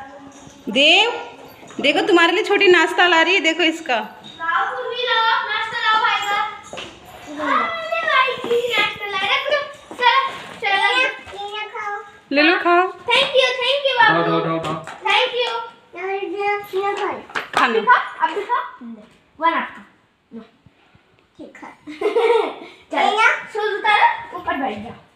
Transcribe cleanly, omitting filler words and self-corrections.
देव देखो तुम्हारे लिए छोटी नाश्ता ला रही है, देखो इसका। लाओ तुम भी लाओ, नाश्ता लाओ भाई का। ले लो खाओ। थैंक यू बाबू। Thank you. खाना अब भी खा। वन आपका। ठीक है। चलो, शूज उतारो, ऊपर बैठ जाओ।